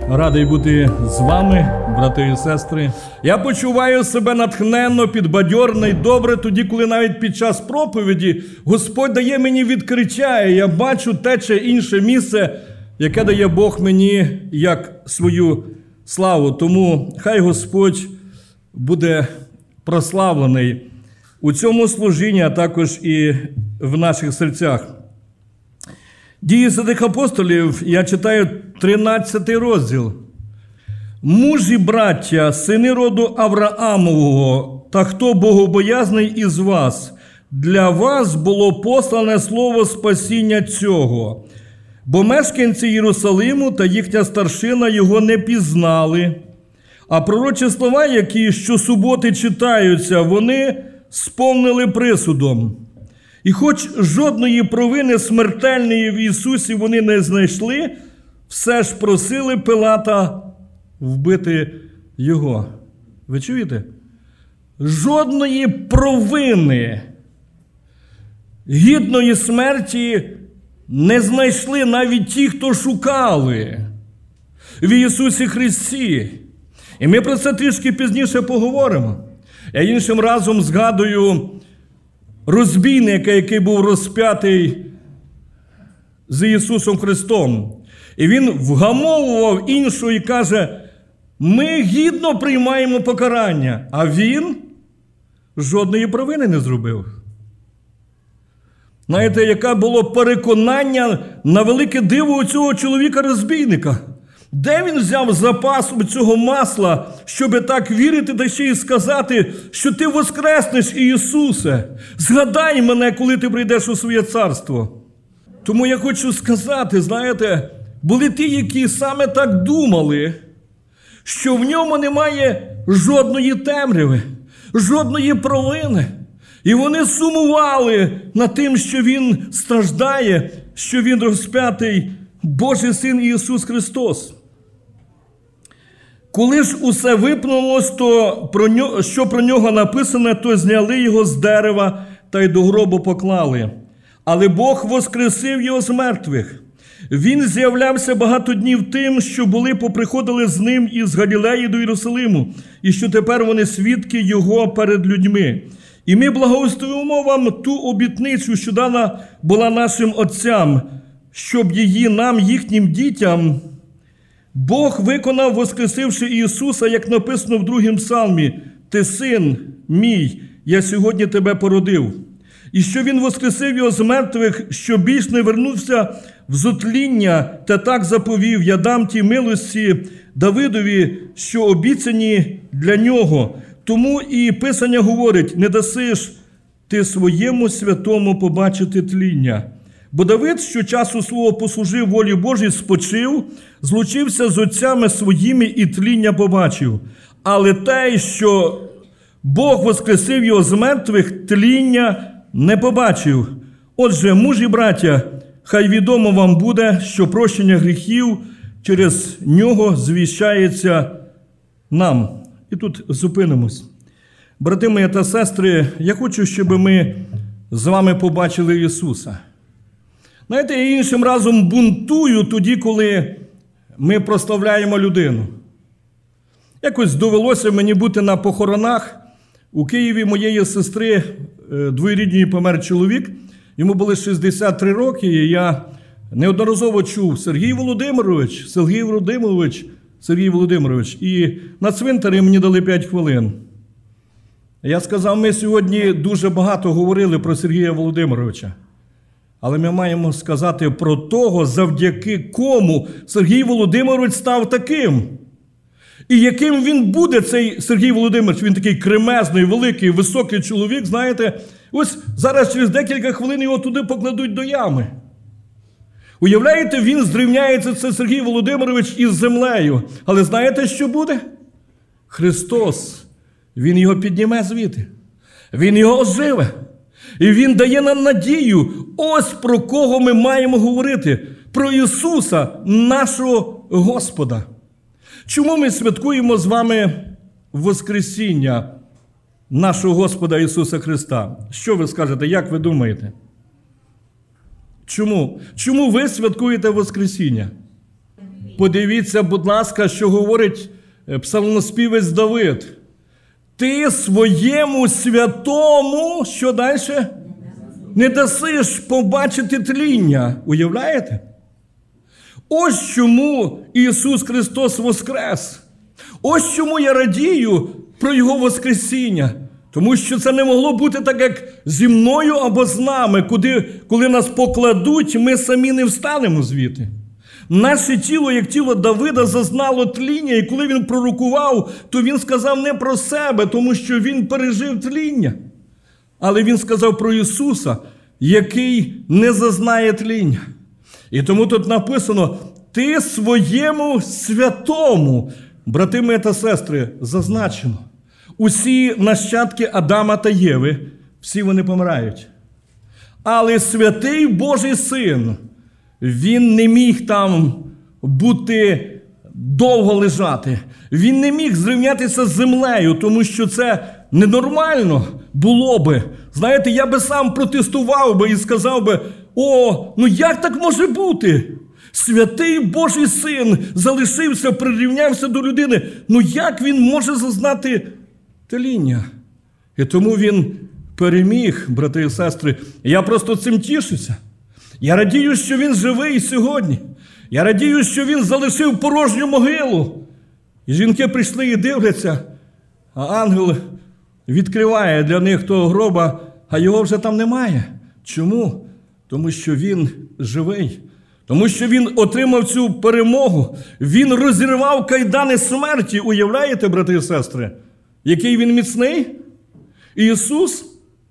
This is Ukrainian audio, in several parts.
Радий бути з вами, брати і сестри. Я почуваю себе натхненно, підбадьорений, добре тоді, коли навіть під час проповіді Господь дає мені відкриття, і я бачу те чи інше місце, яке дає Бог мені як свою славу. Тому хай Господь буде прославлений у цьому служінні, а також і в наших серцях. Дії святих апостолів, я читаю 13 розділ. «Мужі, браття, сини роду Авраамового, та хто богобоязний із вас, для вас було послане слово спасіння цього. Бо мешканці Єрусалиму та їхня старшина його не пізнали, а пророчі слова, які щосуботи читаються, вони сповнили присудом. І хоч жодної провини смертельної в Ісусі вони не знайшли, все ж просили Пилата вбити Його». Ви чуєте? Жодної провини гідної смерті не знайшли навіть ті, хто шукали в Ісусі Христі. І ми про це трішки пізніше поговоримо. Я іншим разом згадую розбійника, який був розп'ятий з Ісусом Христом. І він вгамовував іншого і каже: ми гідно приймаємо покарання. А він жодної провини не зробив. Знаєте, яке було переконання на велике диво у цього чоловіка-розбійника? Де він взяв запас цього масла, щоб так вірити, та ще й сказати, що ти воскреснеш, Ісусе? Згадай мене, коли ти прийдеш у своє царство. Тому я хочу сказати, знаєте, були ті, які саме так думали, що в ньому немає жодної темряви, жодної провини. І вони сумували над тим, що Він страждає, що Він розп'ятий, Божий Син Ісус Христос. Коли ж усе виповнилось, то що про нього написане, то зняли його з дерева та й до гробу поклали. Але Бог воскресив його з мертвих. Він з'являвся багато днів тим, що поприходили з ним із Галілеї до Єрусалиму, і що тепер вони свідки його перед людьми. І ми благословимо вам ту обітницю, що дана була нашим отцям, щоб її нам, їхнім дітям, Бог виконав, воскресивши Ісуса, як написано в 2 псалмі: «Ти син мій, я сьогодні тебе породив». І що Він воскресив його з мертвих, що більш не вернувся в зотління, та так заповів: «Я дам ті милості Давидові, що обіцяні для нього». Тому і Писання говорить: «Не дасиш ти своєму святому побачити тління». Бо Давид, що часу свого послужив волі Божій, спочив, злучився з отцями своїми і тління побачив. Але те, що Бог воскресив його з мертвих, тління не побачив. Отже, мужі, браття, хай відомо вам буде, що прощення гріхів через нього звіщається нам. І тут зупинимось. Брати мої та сестри, я хочу, щоб ми з вами побачили Ісуса. Знаєте, я іншим разом бунтую тоді, коли ми прославляємо людину. Якось довелося мені бути на похоронах. У Києві моєї сестри двоюрідної помер чоловік. Йому було 63 роки, і я неодноразово чув: Сергій Володимирович, Сергій Володимирович, Сергій Володимирович. І на цвинтарі мені дали 5 хвилин. Я сказав: ми сьогодні дуже багато говорили про Сергія Володимировича. Але ми маємо сказати про того, завдяки кому Сергій Володимирович став таким. І яким він буде, цей Сергій Володимирович. Він такий кремезний, великий, високий чоловік, знаєте. Ось зараз через декілька хвилин його туди покладуть до ями. Уявляєте, він зрівняється, це Сергій Володимирович, із землею. Але знаєте, що буде? Христос, Він його підніме звідти. Він його оживе. І Він дає нам надію. Ось про кого ми маємо говорити. Про Ісуса, нашого Господа. Чому ми святкуємо з вами Воскресіння нашого Господа Ісуса Христа? Що ви скажете, як ви думаєте? Чому? Чому ви святкуєте Воскресіння? Подивіться, будь ласка, що говорить псалмоспівець Давид. Ти своєму святому, що далі? Не дасиш побачити тління. Уявляєте? Ось чому Ісус Христос воскрес. Ось чому я радію про Його воскресіння. Тому що це не могло бути так, як зі мною або з нами, коли нас покладуть, ми самі не встанемо звідти. Наше тіло, як тіло Давида, зазнало тління, і коли він пророкував, то він сказав не про себе, тому що він пережив тління. Але він сказав про Ісуса, який не зазнає тління. І тому тут написано, ти своєму святому, брати мої та сестри, зазначено. Усі нащадки Адама та Єви, всі вони помирають. Але святий Божий Син, він не міг там бути довго лежати. Він не міг зрівнятися з землею, тому що це ненормально було би. Знаєте, я би сам протестував би і сказав би, ну як так може бути? Святий Божий Син залишився, прирівнявся до людини. Як він може зазнати тління? І тому він переміг, брати і сестри. Я просто цим тішуся. Я радію, що він живий сьогодні. Я радію, що він залишив порожню могилу. І жінки прийшли і дивляться, а ангел відкриває для них того гроба, а його вже там немає. Чому? Тому що він живий. Тому що він отримав цю перемогу. Він розірвав кайдани смерті. Уявляєте, брати і сестри? Який він міцний? Ісус?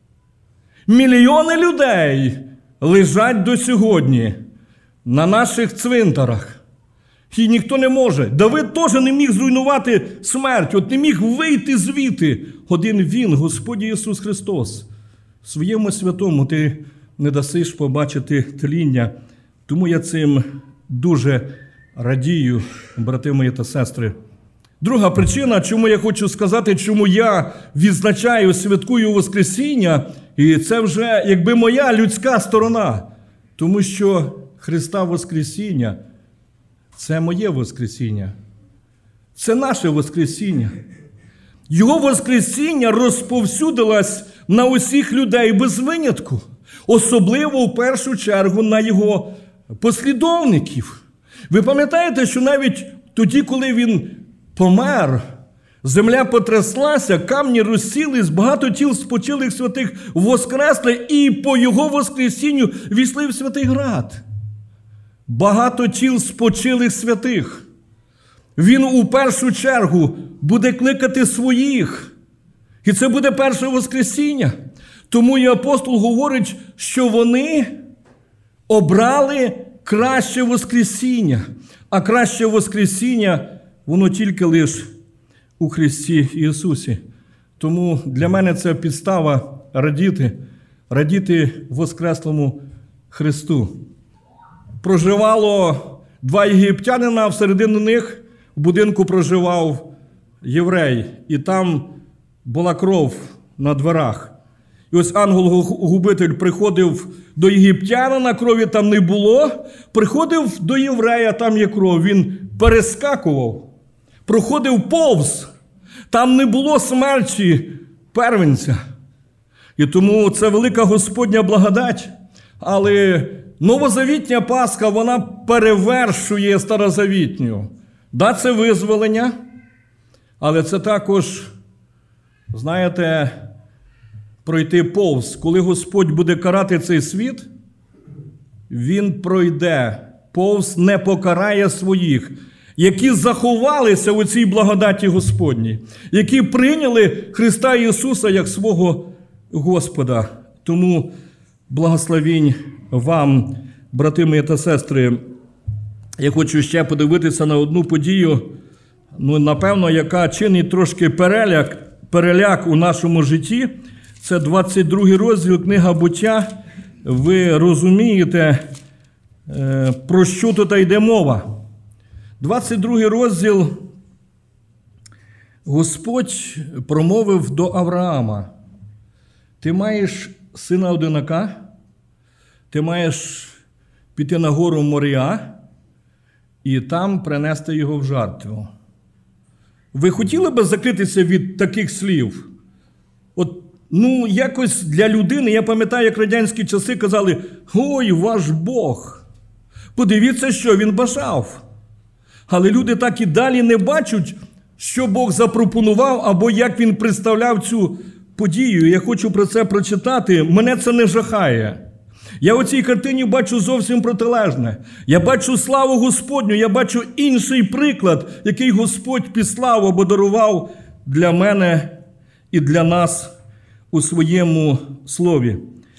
Мільйони людей лежать до сьогодні на наших цвинтарах. І ніхто не може. Давид теж не міг зруйнувати смерть, не міг вийти звідти. Один він, Господь Ісус Христос. Своєму святому ти не дасиш побачити тління. Тому я цим дуже радію, брати мої та сестри. Друга причина, чому я хочу сказати, чому я відзначаю, святкую Воскресіння, і це вже якби моя людська сторона. Тому що Христа Воскресіння – це моє Воскресіння. Це наше Воскресіння. Його Воскресіння розповсюдилось на усіх людей без винятку. Особливо в першу чергу на його послідовників. Ви пам'ятаєте, що навіть тоді, коли він помер, земля потряслася, камні розсілись, багато тіл спочилих святих воскресли, і по його воскресінню війшли в Святий Град. Багато тіл спочилих святих. Він у першу чергу буде кликати своїх. І це буде перше воскресіння. Тому і апостол говорить, що вони обрали краще воскресіння. А краще воскресіння, воно тільки лише у Христі Ісусі. Тому для мене це підстава радіти воскреслому Христу. Проживало 2 єгиптянина, всередині них в будинку проживав єврей. І там була кров на дверах. І ось ангел-губитель приходив до єгиптянина, крові там не було. Приходив до єврея, там є кров. Він перескакував, проходив повз. Там не було смерті первенця. І тому це велика Господня благодать. Але новозавітня Пасха, вона перевершує старозавітню. Да, це визволення, але це також, знаєте, пройти повз. Коли Господь буде карати цей світ, Він пройде повз, не покарає своїх, які заховалися у цій благодаті Господній, які прийняли Христа Ісуса як свого Господа. Тому благословінь вам, брати мої та сестри. Я хочу ще подивитися на одну подію, напевно, яка чинить трошки переляк у нашому житті. Це 22 розділ, книга Буття. Ви розумієте, про що тут йде мова. 22 розділ. Господь промовив до Авраама: ти маєш сина одинака, ти маєш піти на гору Морія і там принести його в жертву. Ви хотіли би закритися від таких слів? Якось для людини, я пам'ятаю, як радянські часи казали: «Ой, ваш Бог». Подивіться, що він бажав. Але люди так і далі не бачать, що Бог запропонував, або як він представляв цю подію. Я хочу про це прочитати. Мене це не жахає. Я у цій картині бачу зовсім протилежне. Я бачу славу Господню, я бачу інший приклад, який Господь післав або дарував для мене і для нас у своєму слові.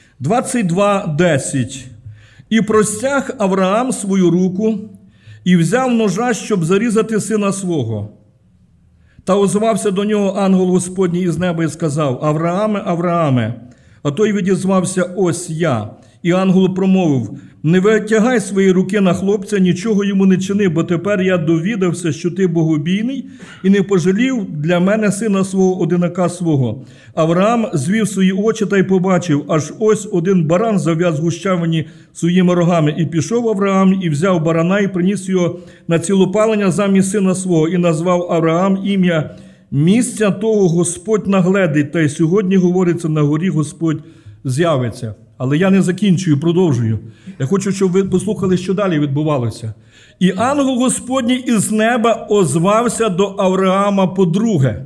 22:10. «І простяг Авраам свою руку, і взяв ножа, щоб зарізати сина свого. Та озвався до нього ангел Господній із неба і сказав: Аврааме, Аврааме. А той відізвався: ось я. І ангел промовив: не витягай свої руки на хлопця, нічого йому не чини, бо тепер я довідався, що ти богобійний, і не пожалів для мене сина свого, одинака свого. Авраам звів свої очі та й побачив, аж ось один баран зав'яз гущавині своїми рогами. І пішов Авраам, і взяв барана, і приніс його на цілопалення замість сина свого, і назвав Авраам ім'я місця того Господь нагледить, та й сьогодні говориться: на горі Господь з'явиться. Але я не закінчую, продовжую. Я хочу, щоб ви послухали, що далі відбувалося. І ангел Господній із неба озвався до Авраама подруге.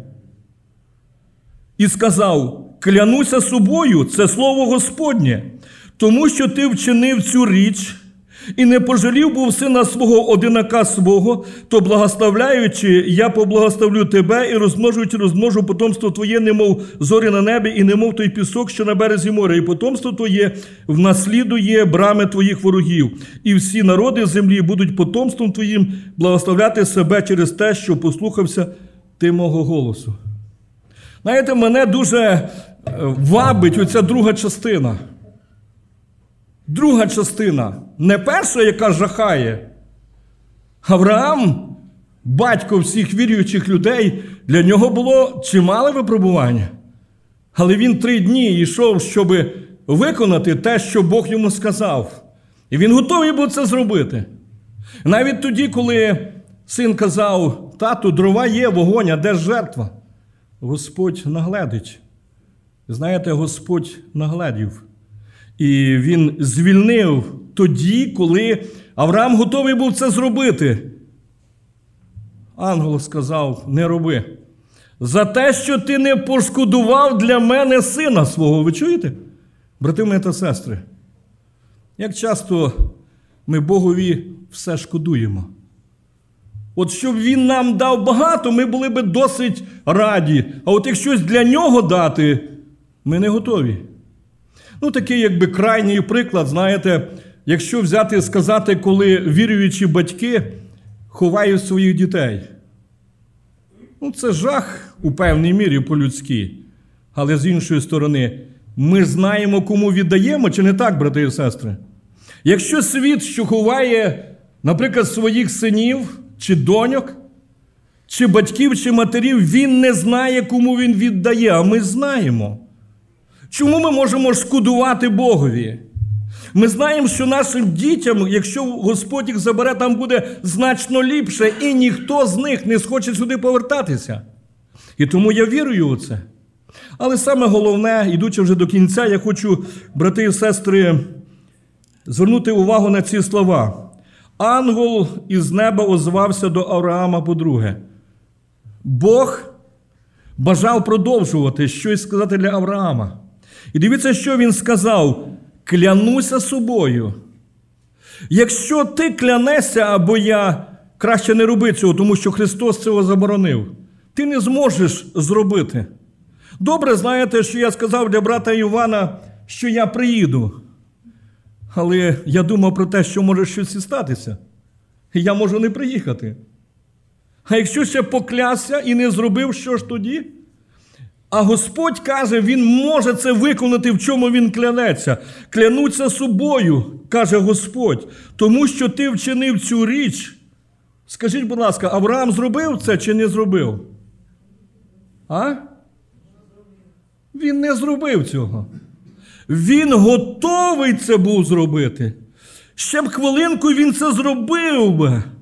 І сказав: клянуся собою, це слово Господнє, тому що ти вчинив цю річ, і не пожалів був сина свого, одинака свого, то благословляючи, я поблагословлю тебе, і розмножу потомство твоє, немов зорі на небі, і немов той пісок, що на березі моря, і потомство твоє внаслідує брами твоїх ворогів. І всі народи землі будуть потомством твоїм благословляти себе через те, що послухався ти мого голосу. Знаєте, мене дуже вабить оця друга частина. Друга частина, не перша, яка жахає. Авраам, батько всіх віруючих людей, для нього було чимале випробування. Але він 3 дні йшов, щоб виконати те, що Бог йому сказав. І він готовий був це зробити. Навіть тоді, коли син казав: тату, дрова є, вогонь, а де ж жертва? Господь нагледить. Знаєте, Господь нагледів. І він звільнив тоді, коли Авраам готовий був це зробити. Ангел сказав: не роби. За те, що ти не пошкодував для мене сина свого. Ви чуєте? Брати мої та сестри, як часто ми Богові все шкодуємо. От щоб він нам дав багато, ми були би досить раді. А от як щось для нього дати, ми не готові. Такий якби крайній приклад, знаєте, якщо взяти і сказати, коли віруючі батьки ховають своїх дітей. Це жах у певній мірі по-людськи. Але з іншої сторони, ми ж знаємо, кому віддаємо, чи не так, брати і сестри? Якщо світ, що ховає, наприклад, своїх синів, чи доньок, чи батьків, чи матерів, він не знає, кому він віддає, а ми знаємо. Чому ми можемо шкодувати Богові? Ми знаємо, що нашим дітям, якщо Господь їх забере, там буде значно ліпше, і ніхто з них не схоче сюди повертатися. І тому я вірую у це. Але саме головне, ідучи вже до кінця, я хочу, брати і сестри, звернути увагу на ці слова. Ангел із неба озвався до Авраама подруге. Бог бажав продовжувати щось сказати для Авраама. І дивіться, що він сказав: клянуся собою. Якщо ти клянешся, або я, краще не роби цього, тому що Христос цього заборонив. Ти не зможеш зробити. Добре, знаєте, що я сказав для брата Івана, що я приїду. Але я думав про те, що може щось і статися. І я можу не приїхати. А якщо ще поклясся і не зробив, що ж тоді? А Господь каже, Він може це виконати, в чому Він клянеться. Клянуться собою, каже Господь, тому що ти вчинив цю річ. Скажіть, будь ласка, Авраам зробив це чи не зробив? Він не зробив цього. Він готовий це був зробити. Ще б хвилинку він це зробив би.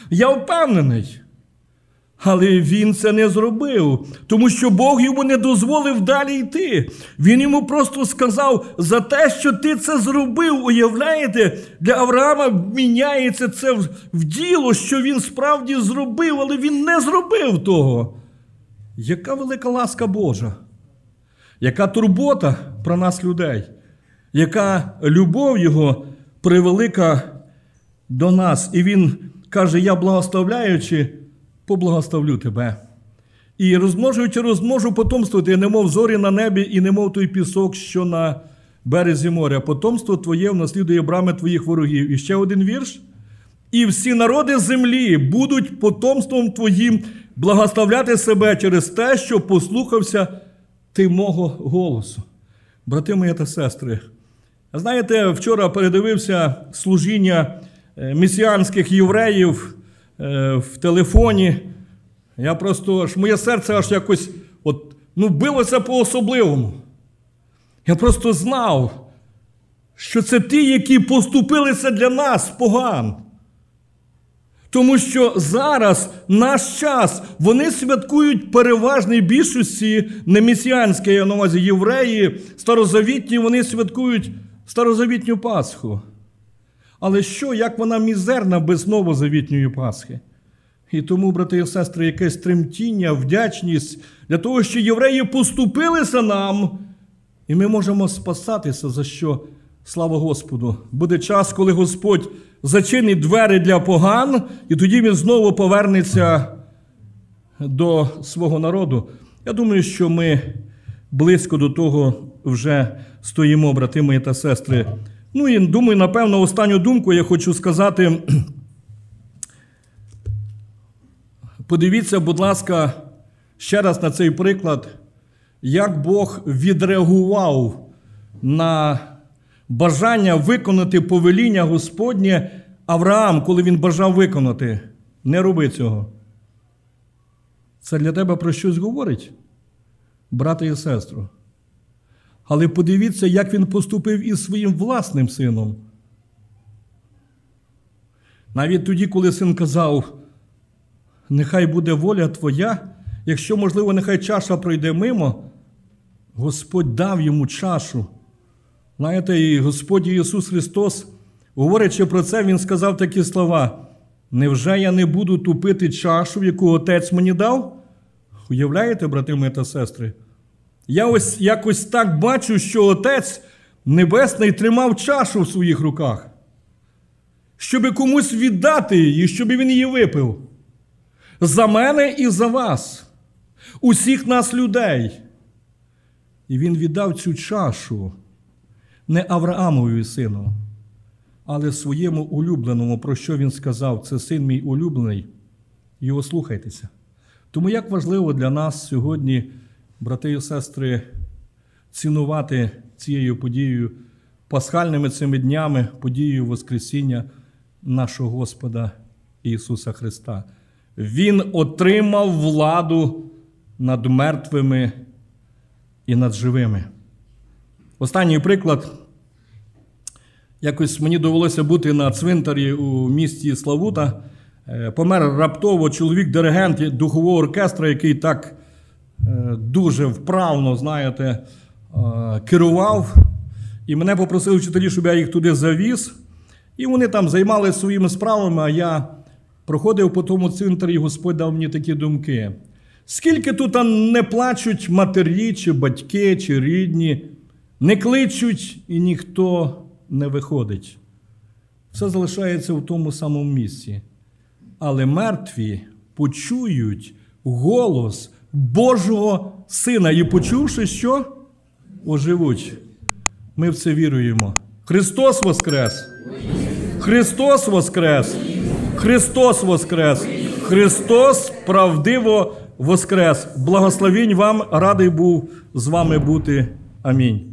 Я впевнений. Але він це не зробив, тому що Бог йому не дозволив далі йти. Він йому просто сказав, за те, що ти це зробив, уявляєте, для Авраама міняється це в діло, що він справді зробив, але він не зробив того. Яка велика ласка Божа, яка турбота про нас, людей, яка любов Його превелика до нас. І Він каже, я благословляючи, поблагословлю тебе. І розмножуючи, розмножу потомство твоє, немов зорі на небі, і немов той пісок, що на березі моря. Потомство твоє внаслідує брами твоїх ворогів. І ще один вірш. І всі народи землі будуть потомством твоїм благословляти себе через те, що послухався ти мого голосу. Брати мої та сестри, знаєте, вчора передивився служіння месіанських євреїв в телефоні. Я просто, моє серце аж якось, билося по-особливому. Я просто знав, що це ті, які поступилися для нас поган. Тому що зараз, наш час, вони святкують переважній більшості, не месіанські, я на увазі євреї, старозавітні, вони святкують старозавітню Пасху. Але що, як вона мізерна без новозавітньої Пасхи? І тому, брати і сестри, якесь тремтіння, вдячність для того, що євреї поступилися нам, і ми можемо спасатися, за що, слава Господу. Буде час, коли Господь зачинить двері для поган, і тоді Він знову повернеться до свого народу. Я думаю, що ми близько до того вже стоїмо, брати мої та сестри. Ну і думаю, напевно, останню думку я хочу сказати. Подивіться, будь ласка, ще раз на цей приклад, як Бог відреагував на бажання виконати повеління Господнє Авраам, коли він бажав виконати. Не роби цього. Це для тебе про щось говорить, брате і сестру. Але подивіться, як він поступив із своїм власним сином. Навіть тоді, коли син казав, нехай буде воля твоя, якщо, можливо, нехай чаша пройде мимо, Господь дав йому чашу. Знаєте, і Господь Ісус Христос, говорячи про це, Він сказав такі слова, невже я не буду тупити чашу, яку Отець мені дав? Уявляєте, брати мої та сестри? Я ось якось так бачу, що Отець Небесний тримав чашу в своїх руках, щоб комусь віддати її, щоб він її випив. За мене і за вас, усіх нас, людей. І він віддав цю чашу не Авраамові сину, але своєму улюбленому, про що він сказав, це син мій улюблений, його слухайтеся. Тому як важливо для нас сьогодні, брати і сестри, цінувати цією подією, пасхальними цими днями, подією Воскресіння нашого Господа Ісуса Христа. Він отримав владу над мертвими і над живими. Останній приклад. Якось мені довелося бути на цвинтарі у місті Славута. Помер раптово чоловік-диригент духового оркестра, який так дуже вправно, знаєте, керував. І мене попросили вчителі, щоб я їх туди завіз. І вони там займалися своїми справами, а я проходив по тому цвинтарі, і Господь дав мені такі думки. Скільки тут не плачуть матері, чи батьки, чи рідні, не кличуть, і ніхто не виходить. Все залишається в тому самому місці. Але мертві почують голос Божого Сина. І почувши що? Оживуть. Ми в це віруємо. Христос воскрес! Христос воскрес! Христос воскрес! Христос правдиво воскрес! Благословінь вам, радий був з вами бути. Амінь.